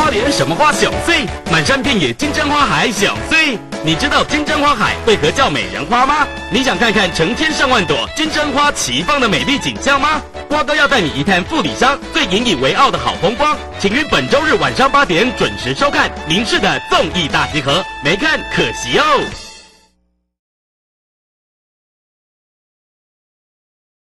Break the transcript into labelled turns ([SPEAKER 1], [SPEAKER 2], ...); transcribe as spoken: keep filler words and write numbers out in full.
[SPEAKER 1] 花莲什么花小碎？满山遍野金针花海小碎。你知道金针花海为何叫美人花吗？你想看看成千上万朵金针花齐放的美丽景象吗？瓜哥要带你一探富里乡最引以为傲的好风光，请于本周日晚上八点准时收看民视的综艺大集合，没看可惜哦。